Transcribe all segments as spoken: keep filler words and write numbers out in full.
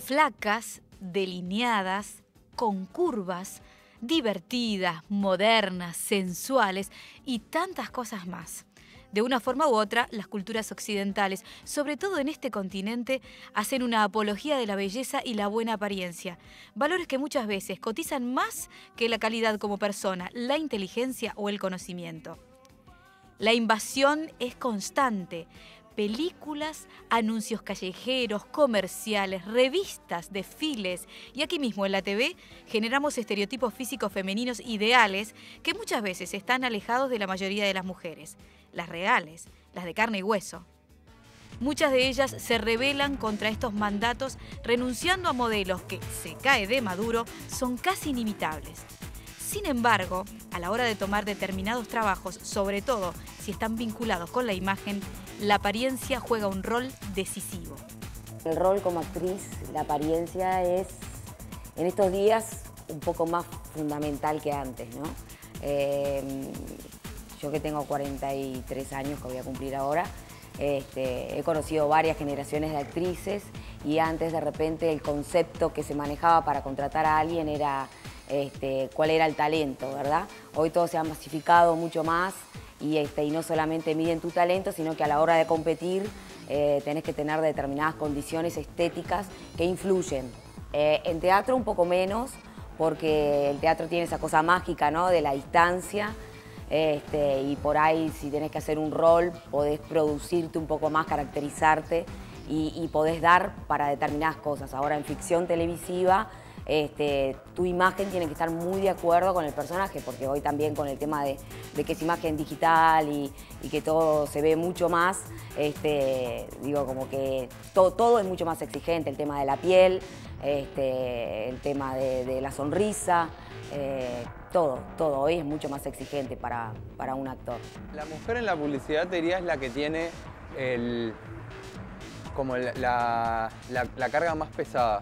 Flacas, delineadas, con curvas, divertidas, modernas, sensuales y tantas cosas más. De una forma u otra, las culturas occidentales, sobre todo en este continente, hacen una apología de la belleza y la buena apariencia, valores que muchas veces cotizan más que la calidad como persona, la inteligencia o el conocimiento. La invasión es constante. Películas, anuncios callejeros, comerciales, revistas, desfiles y aquí mismo en la T V generamos estereotipos físicos femeninos ideales que muchas veces están alejados de la mayoría de las mujeres, las reales, las de carne y hueso. Muchas de ellas se rebelan contra estos mandatos renunciando a modelos que, se cae de maduro, son casi inimitables. Sin embargo, a la hora de tomar determinados trabajos, sobre todo si están vinculados con la imagen, la apariencia juega un rol decisivo. El rol como actriz, la apariencia es, en estos días, un poco más fundamental que antes, ¿no? Eh, yo que tengo cuarenta y tres años, que voy a cumplir ahora, este, he conocido varias generaciones de actrices y antes de repente el concepto que se manejaba para contratar a alguien era este, cuál era el talento, ¿verdad? Hoy todo se ha masificado mucho más y, este, y no solamente miden tu talento, sino que a la hora de competir eh, tenés que tener determinadas condiciones estéticas que influyen. Eh, en teatro un poco menos, porque el teatro tiene esa cosa mágica, ¿no?, de la distancia. Este, y por ahí, si tenés que hacer un rol, podés producirte un poco más, caracterizarte y, y podés dar para determinadas cosas. Ahora, en ficción televisiva, este, tu imagen tiene que estar muy de acuerdo con el personaje, porque hoy también con el tema de, de que es imagen digital y, y que todo se ve mucho más, este, digo, como que to, todo es mucho más exigente, el tema de la piel, este, el tema de, de la sonrisa. Eh, todo, todo. Hoy es mucho más exigente para, para un actor. La mujer en la publicidad, te diría, es la que tiene el, como la, la, la, la carga más pesada.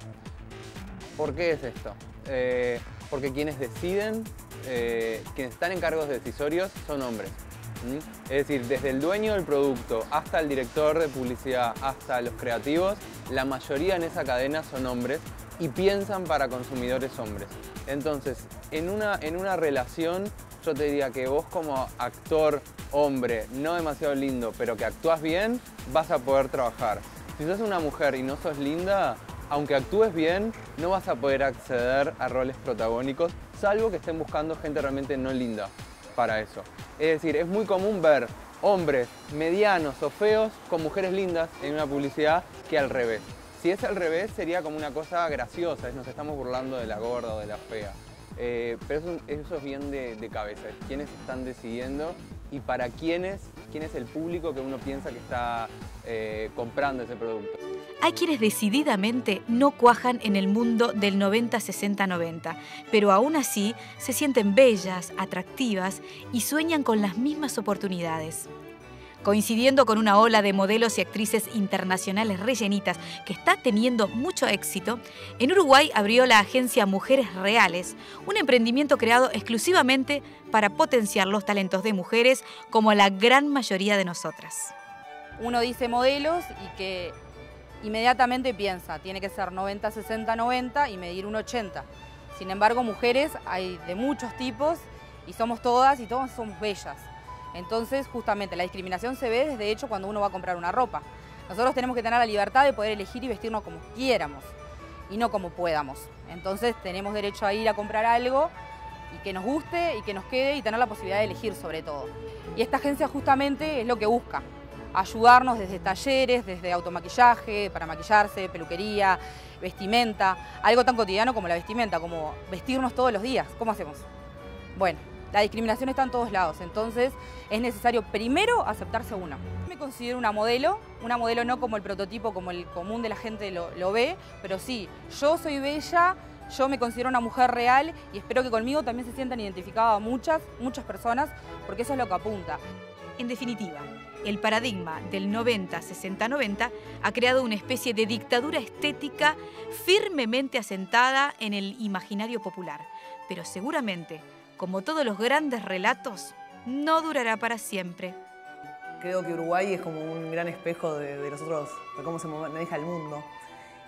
¿Por qué es esto? Eh, porque quienes deciden, eh, quienes están en cargos decisorios son hombres. ¿Mm? Es decir, desde el dueño del producto hasta el director de publicidad, hasta los creativos, la mayoría en esa cadena son hombres y piensan para consumidores hombres. Entonces, en una, en una relación, yo te diría que vos como actor hombre, no demasiado lindo, pero que actúas bien, vas a poder trabajar. Si sos una mujer y no sos linda, aunque actúes bien, no vas a poder acceder a roles protagónicos, salvo que estén buscando gente realmente no linda para eso. Es decir, es muy común ver hombres medianos o feos con mujeres lindas en una publicidad que al revés. Si es al revés, sería como una cosa graciosa, nos estamos burlando de la gorda o de la fea. Eh, pero eso, eso es bien de, de cabeza, es quiénes están decidiendo y para quiénes, quién es el público que uno piensa que está eh, comprando ese producto. Hay quienes decididamente no cuajan en el mundo del noventa sesenta noventa, pero aún así se sienten bellas, atractivas y sueñan con las mismas oportunidades. Coincidiendo con una ola de modelos y actrices internacionales rellenitas que está teniendo mucho éxito, en Uruguay abrió la agencia Mujeres Reales, un emprendimiento creado exclusivamente para potenciar los talentos de mujeres como la gran mayoría de nosotras. Uno dice modelos y que inmediatamente piensa, tiene que ser noventa sesenta noventa y medir uno ochenta. Sin embargo, mujeres hay de muchos tipos y somos todas y todas somos bellas. Entonces, justamente, la discriminación se ve desde hecho cuando uno va a comprar una ropa. Nosotros tenemos que tener la libertad de poder elegir y vestirnos como quieramos y no como podamos. Entonces, tenemos derecho a ir a comprar algo y que nos guste y que nos quede y tener la posibilidad de elegir sobre todo. Y esta agencia justamente es lo que busca, ayudarnos desde talleres, desde automaquillaje, para maquillarse, peluquería, vestimenta, algo tan cotidiano como la vestimenta, como vestirnos todos los días. ¿Cómo hacemos? Bueno. La discriminación está en todos lados, entonces es necesario primero aceptarse uno. Me considero una modelo, una modelo no como el prototipo, como el común de la gente lo, lo ve, pero sí, yo soy bella, yo me considero una mujer real y espero que conmigo también se sientan identificadas muchas, muchas personas, porque eso es lo que apunta. En definitiva, el paradigma del noventa sesenta noventa ha creado una especie de dictadura estética firmemente asentada en el imaginario popular, pero seguramente, como todos los grandes relatos, no durará para siempre. Creo que Uruguay es como un gran espejo de, de nosotros, de cómo se maneja el mundo.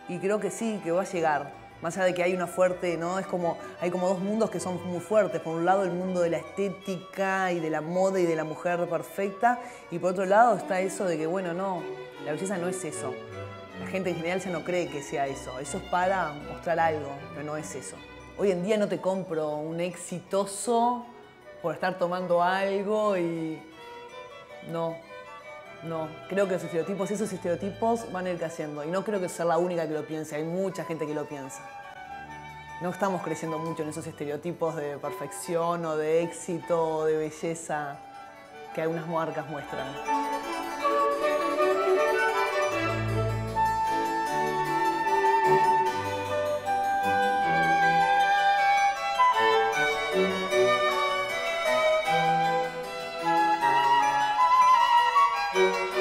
y creo que sí, que va a llegar. Más allá de que hay una fuerte, ¿no? Es como, hay como dos mundos que son muy fuertes. Por un lado el mundo de la estética y de la moda y de la mujer perfecta. Y por otro lado está eso de que, bueno, no, la belleza no es eso. La gente en general ya no cree que sea eso. Eso es para mostrar algo, pero no es eso. Hoy en día no te compro un exitoso por estar tomando algo y... No, no. Creo que los estereotipos, esos estereotipos van a ir cayendo. Y no creo que sea la única que lo piense. Hay mucha gente que lo piensa. No estamos creciendo mucho en esos estereotipos de perfección o de éxito o de belleza que algunas marcas muestran. Thank you.